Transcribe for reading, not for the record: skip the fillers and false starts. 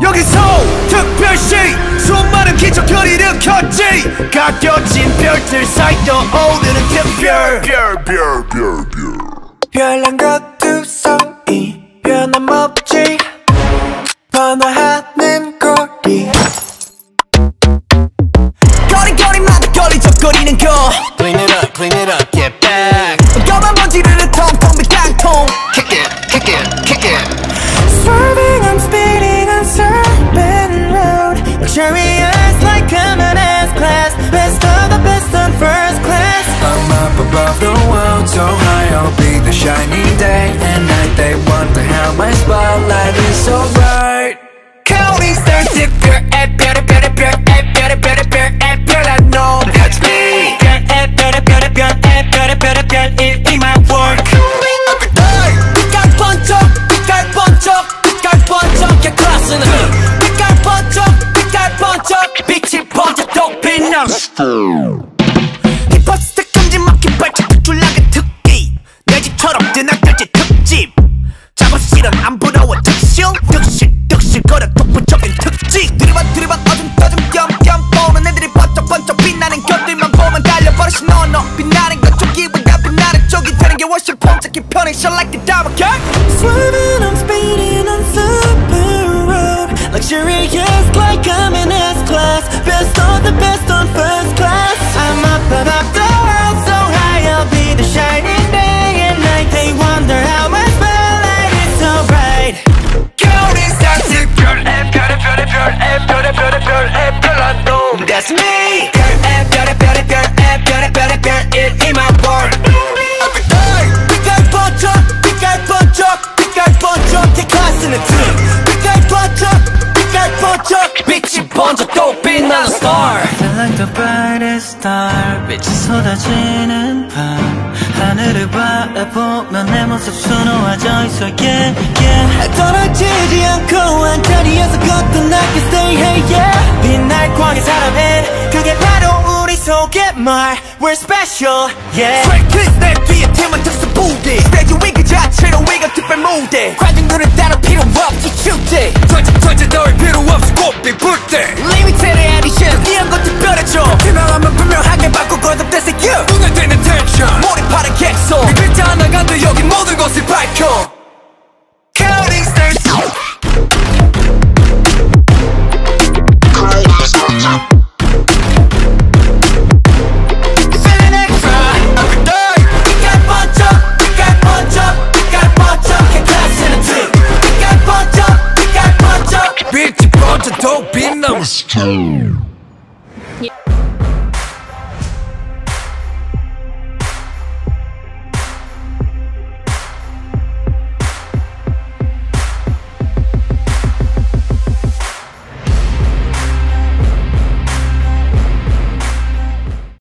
여기서 특별시 수많은 기적을 일으켰지. 가려진 별들 사이 떠오르는 특별 별난 것두성이 변함없지. 번화하는 거리 거리거리마다 걸리적거리는 거. Clean it up, get back. 검은 먼지를 통통 비깡통. Kick it. Swerving, I'm speeding on Serpent Road. Luxurious like coming S class. Best of the best on first class. I'm up above the world, so high I'll be the shining day and night. They wonder how my spotlight is so bright. Counting stars, 특별, 별난 놈. That's me. 별, in my work. 빛깔 번쩍, 야 클래스는 빛깔 번쩍, 빛이 번쩍 또 빛나. 힙합 스택 큼지막히 발짝 툭줄나게 특기. 내 집처럼 뜨나들지 특집. 작업실은 안 부러워 득실 거려 독보적인 특징. 들이받 어둠 겸 보는 애들이 번쩍 빛나는 것들만 보면 달려버려 신호너. 빛나는 것 쪽이보다 빛나는 쪽이 되는 게 훨씬 폼잡기 편해. Shine like the diamond cat. Swerving, I'm speeding on Super Road. Luxurious like I'm in S-Class. Best of the best on first class. I'm up above the world, so high I'll be the shining day and night. They wonder how my spotlight is so bright. Counting stars, 특별, 별난 놈. That's me. 별, in my world. 빛깔 번쩍, 제 클래스는 등. 빛깔 번쩍, 빛이 번쩍 또 빛나는 star. Feel like the brightest star. 빛이 쏟아지는 밤. 하늘을 바라보면 내 모습 수놓아져 있어. Yeah. 떨어지지 않고 한 자리에서 거듭나게 stay hey yeah. 빛날 광의 사람은 그게 바로 우리 속의 말. We're special yeah. Straight kiss 내 뒤에 팀은 특수 부대. 스테이지 위 그 자체로 위가 특별 무대. 관중들은 따로 필요 없이 춥대. 던져 너의 필요 없이 곱게 불때. Limited edition 이런 것 특별해져. 지나가면 분명하게 바꾸고 거듭대세 you. 눈에 띄는 텐션 몰입하는 객소. 이 글자 하나간도 여기 모든 것을 밝혀. Counting stars. Feeling extra every day. 빛깔 번쩍, 개 클래스는 등. 빛깔 번쩍, 빛이 번쩍 또 빛나는